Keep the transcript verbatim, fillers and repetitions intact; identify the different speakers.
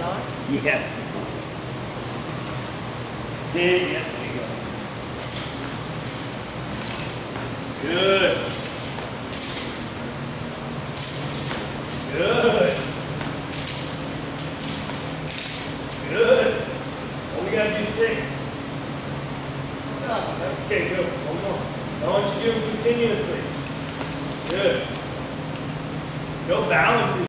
Speaker 1: time?
Speaker 2: Yes. Dig, yeah, there you go. Good. Good. Good. Well, we gotta do six. Okay, good. One more. I want you to do them continuously. Good. Go balance.